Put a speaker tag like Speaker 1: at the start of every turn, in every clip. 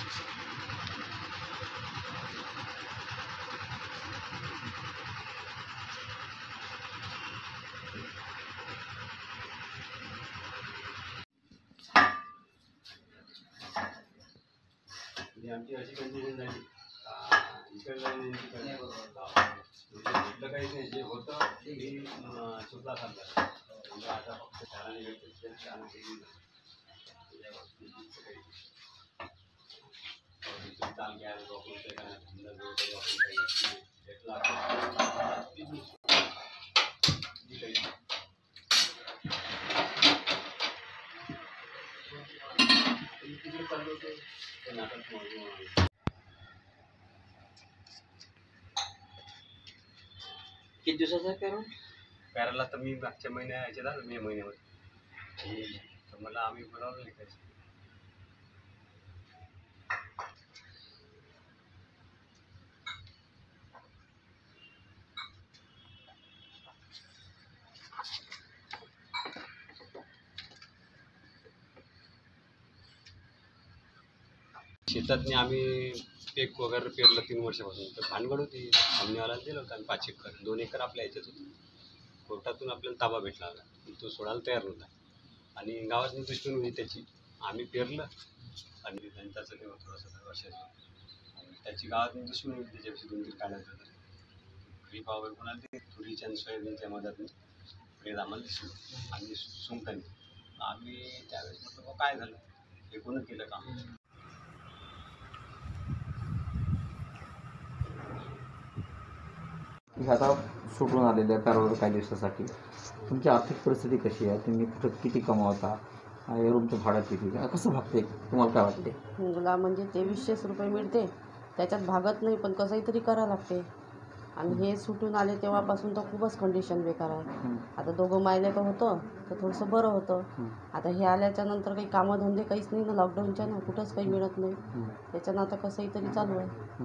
Speaker 1: आमची अशी कंडिशन झाली इकडलं काहीच नाही, जे होतं ते सुद्धा खाल्लं. म्हणजे आता फक्त शाळाने भेटते ताल घ्यायला वापरून चालू होतं ते नाटक.
Speaker 2: किती दिवसाचा आहे
Speaker 1: पॅरलला तर मी मागच्या महिन्यात यायचे ना, मे महिन्यामध्ये तर मला आम्ही बोलावलं नाही काही. शेतात आम्ही पीक वगैरे पेरलं 3 वर्षापासून. तर भानगड होती, सामनेवाल्याला दिलं होतं आम्ही 5 एकर, 2 एकर आपल्या याच्यात होतं. कोर्टातून आपल्याला ताबा भेटला होता, तो सोडायला तयार नव्हता आणि गावातून दुश्मन होती त्याची. आम्ही पेरलं आणि त्यांच्याचं हे होतं थोडंसं वर्षाचं, आणि त्याची गावातून दुश्मन होती त्याच्यापेक्षा 2-3 काढायचं होतं. खरीप वगैरे कोणाला ते तुरीच्या आणि सोयाबीनच्या मधातून प्रेर आम्हाला दिसलो आणि सुंकतानी. आम्ही त्यावेळेस म्हटलं काय झालं, हे कोणं केलं काम.
Speaker 2: आता सुटून आलेल्या आहे पॅरोलवर काही दिवसासाठी. तुमची आर्थिक परिस्थिती कशी आहे? तुम्ही कुठं किती कमावता? रूमचं भाडं किती? कसं भागते, तुम्हाला काय वाटते?
Speaker 3: मला म्हणजे 2300 रुपये मिळते, त्याच्यात भागत नाही, पण कसंही तरी करावं लागते. आणि हे सुटून आले तेव्हापासून तर खूपच कंडिशन बेकार आहे. आता दोघं मायले का होतं तर थोडंसं बरं होतं. आता हे आल्याच्या नंतर काही कामधंदे काहीच नाही ना, लॉकडाऊनच्या ना कुठंच काही मिळत नाही. त्याच्यानं आता कसंही तरी चालू आहे.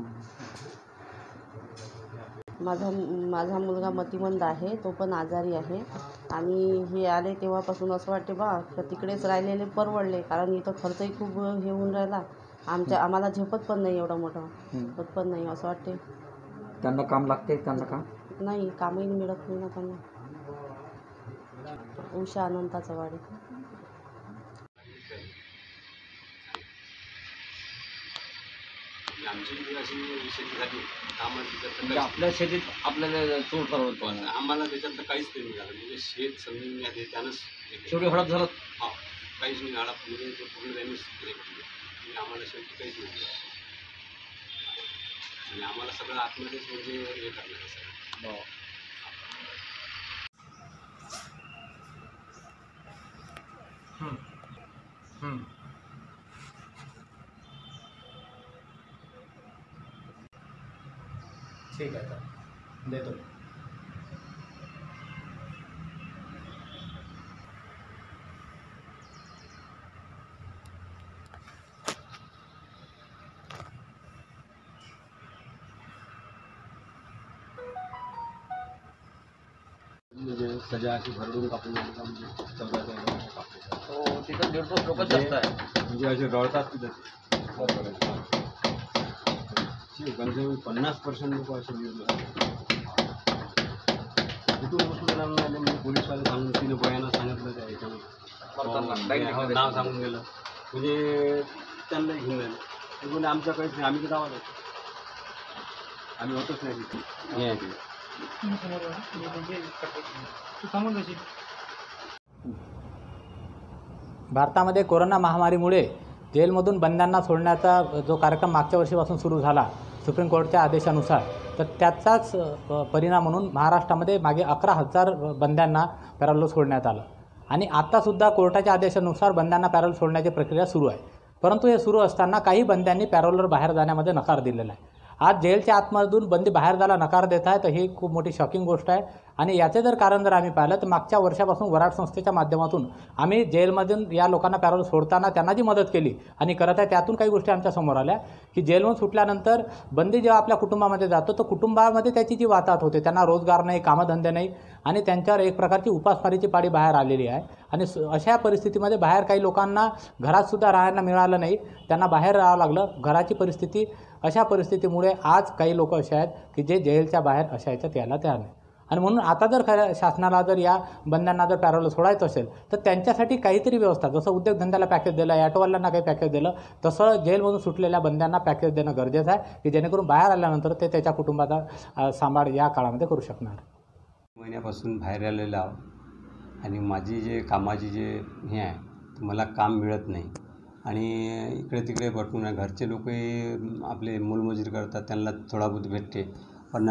Speaker 3: माझा मुलगा मतिमंद आहे, तो पण आजारी आहे. आणि हे आले तेव्हापासून असं वाटते का तिकडेच राहिलेले परवडले, कारण इथं खर्चही खूप हे होऊन राहिला. आम्हाला झेपत पण नाही, एवढं मोठं होत पण नाही असं वाटते.
Speaker 2: त्यांना काम लागते, त्यांना काम
Speaker 3: नाही, कामही मिळत नाही ना त्यांना. उषा अनंताचं वाडी.
Speaker 1: आमची अशी शेती झाली
Speaker 2: म्हणजे आपल्या शेतीत आपल्याला चोर करवतो.
Speaker 1: आम्हाला त्याच्यात काहीच नाही मिळालं. म्हणजे शेत समजून घ्या त्यानंच
Speaker 2: शेवटी हडप झालं.
Speaker 1: हा, काहीच नाही मिळाला. म्हणजे तो पूर्ण त्यांनीच म्हणजे आम्हाला शेवटी काहीच नाही मिळालं. आणि आम्हाला सगळं आतमध्येच म्हणजे हे करणार सगळं.
Speaker 4: ठीक आहे, तर देतो.
Speaker 1: म्हणजे सजा अशी भरडून कापून म्हणजे 14 कापून.
Speaker 2: हो, तिथं 150 लोक जास्त आहे.
Speaker 1: म्हणजे असे रळतात तिथं. कमीत कमी 50% लोक असे मिळले. कुठून कुठून म्हणजे पोलीसवाले सांगून 3 बयानं सांगितलं त्या याच्यामध्ये, नाव सांगून गेलं. म्हणजे त्यांना घेऊन गेलं. ते बोलले आमच्या काहीच नाही, आम्ही तर गावात होतो, आम्ही होतच नाही तिथे.
Speaker 4: भारतामध्ये कोरोना महामारीमुळे जेलमधून बंद्यांना सोडण्याचा जो कार्यक्रम मागच्या वर्षीपासून सुरू झाला सुप्रीम कोर्टच्या आदेशानुसार, तर त्याचाच परिणाम म्हणून महाराष्ट्रामध्ये मागे 11,000 बंद्यांना पॅरोल सोडण्यात आलं. आणि आत्तासुद्धा कोर्टाच्या आदेशानुसार बंद्यांना पॅरोल सोडण्याची प्रक्रिया सुरू आहे. परंतु हे सुरू असताना काही बंद्यांनी पॅरोलवर बाहेर जाण्यामध्ये नकार दिलेला आहे. आज जेलच्या आतमधून बंदी बाहेर जायला नकार देत आहे, तर ही खूप मोठी शॉकिंग गोष्ट आहे. आणि याचे जर कारण जर आम्ही पाहिलं तर मागच्या वर्षापासून वराड संस्थेच्या माध्यमातून आम्ही जेलमधून या लोकांना पॅरोल सोडताना त्यांना जी मदत केली आणि करत आहे, त्यातून काही गोष्टी आमच्या समोर आल्या की जेलमधून सुटल्यानंतर बंदी जेव्हा आपल्या कुटुंबामध्ये जातो तर कुटुंबामध्ये त्याची जी वाताहत होते, त्यांना रोजगार नाही, कामधंदे नाही आणि त्यांच्यावर एक प्रकारची उपासमारीची पाळी बाहेर आलेली आहे. आणि अशा परिस्थितीमध्ये बाहेर काही लोकांना घरातसुद्धा राहायला मिळालं नाही, त्यांना बाहेर राहावं लागलं. घराची परिस्थिती, अशा परिस्थितीमुळे आज काही लोक असे आहेत की जे जेलच्या बाहेर अशा याच्यात यायला तयार नाही. आणि म्हणून आता जर खऱ्या शासनाला जर या बंद्यांना जर पॅरोल सोडायचं असेल तर त्यांच्यासाठी काहीतरी व्यवस्था, जसं उद्योगधंद्याला पॅकेज दिलं, ॲटोवाल्यांना काही पॅकेज दिलं, तसं जेलमधून सुटलेल्या बंद्यांना पॅकेज देणं गरजेचं आहे की जेणेकरून बाहेर आल्यानंतर ते त्याच्या कुटुंबाचा सांभाळ या काळामध्ये करू शकणार.
Speaker 1: महिन्यापासून बाहेर आलेलो आहो आणि माझी जे कामाची जे हे आहे ते मला काम मिळत नाही आणि इकडे तिकडे भटकून घरचे लोकही आपले मोलमजुरी करतात, त्यांना थोडा बहुत भेटते. पण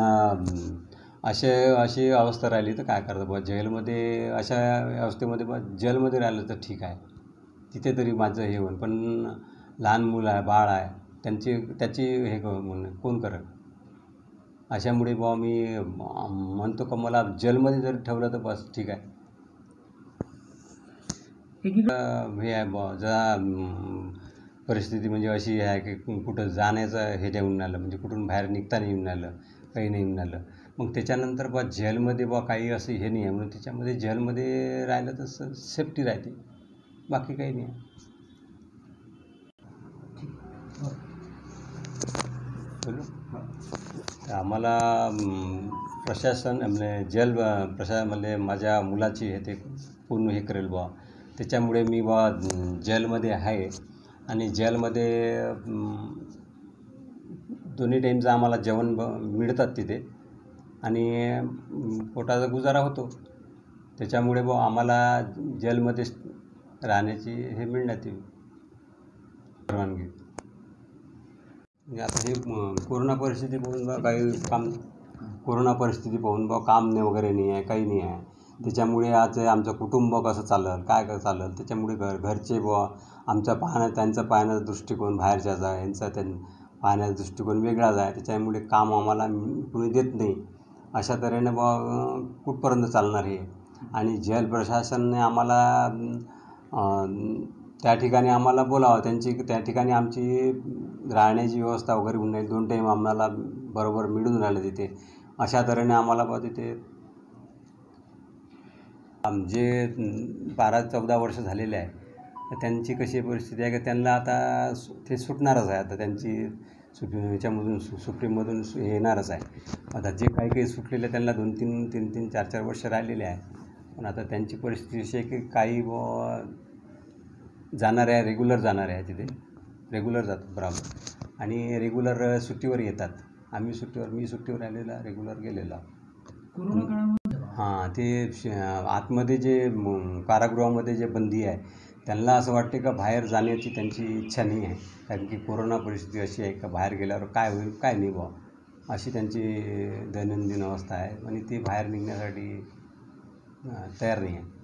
Speaker 1: अशी अवस्था राहिली तर काय करतं बा, जेलमध्ये अशा अवस्थेमध्ये बा जेलमध्ये राहिलं तर ठीक आहे, तिथे तरी माझं हे होईल. पण लहान मुलं आहे, बाळ आहे, त्याची हे कोण करेल? अशामुळे बुवा मी म्हणतो का मला जेलमध्ये जर ठेवलं तर बस ठीक आहे. हे आहे बुवा जरा परिस्थिती म्हणजे अशी आहे की कुठं जाण्याचं हे देऊन आलं, म्हणजे कुठून बाहेर निघता नाही येऊन आलं, काही नाही येऊन आलं. मग त्याच्यानंतर बुवा जेलमध्ये बुवा काही असं हे नाही आहे, म्हणून त्याच्यामध्ये जेलमध्ये राहिलं तर सेफ्टी राहते, बाकी काही नाही आहे. बोलू तर आम्हाला प्रशासन म्हणजे जेल प्रशासन म्हणजे माझ्या मुलाची हे ते पूर्ण हे करेल बुवा, त्याच्यामुळे मी बुवा जेलमध्ये आहे आणि जेलमध्ये दोन्ही टाईमचं आम्हाला जेवण मिळतात तिथे आणि पोटाचा गुजारा होतो. त्याच्यामुळे बुवा आम्हाला जेलमध्ये राहण्याची हे मिळण्यात येईल परवानगी. आता हे कोरोना परिस्थिती पाहून बा काही काम, कोरोना परिस्थिती पाहून बा काम नाही वगैरे नाही आहे, काही नाही आहे. त्याच्यामुळे आज आमचं कुटुंब कसं चालेल, काय चालेल, त्याच्यामुळे घरचे बुवा आमचा त्यांचा पाहण्याचा दृष्टिकोन बाहेरच्याचा आहे, यांचा पाहण्याचा दृष्टिकोन वेगळाच आहे. त्याच्यामुळे काम आम्हाला कुणी देत नाही. अशा तऱ्हेने बुवा कुठपर्यंत चालणार हे. आणि जेल प्रशासनाने आम्हाला त्या ठिकाणी आम्हाला बोलावं, त्या ठिकाणी आमची राहण्याची व्यवस्था वगैरे होऊन जाईल, 2 टाईम आम्हाला बरोबर मिळून राहिलं तिथे. अशा तऱ्हेने आम्हाला बा तिथे जे 12-14 वर्ष झालेले आहे तर त्यांची कशी परिस्थिती आहे की त्यांना आता ते सुटणारच आहे. आता त्यांची याच्यामधून सुप्रीममधून येणारच आहे. आता जे काही सुटलेले त्यांना 2-3, 3-3, 4-4 वर्ष राहिलेले आहे. पण आता त्यांची परिस्थिती अशी आहे की काही बुवा जाणारे आहे, रेग्युलर जाणारे आहे, तिथे रेग्युलर जातात बरोबर आणि रेग्युलर सुट्टीवर येतात. मी सुट्टीवर आलेला, रेग्युलर गेलेला. हां, ते आतमध्ये जे कारागृहामध्ये जे बंदी आहे त्यांना असं वाटते का बाहेर जाण्याची त्यांची इच्छा नाही आहे, कारण की कोरोना परिस्थिती अशी आहे का बाहेर गेल्यावर काय होईल काय नाही बुवा, अशी त्यांची दैनंदिन अवस्था आहे आणि ते बाहेर निघण्यासाठी तयार नाही आहे.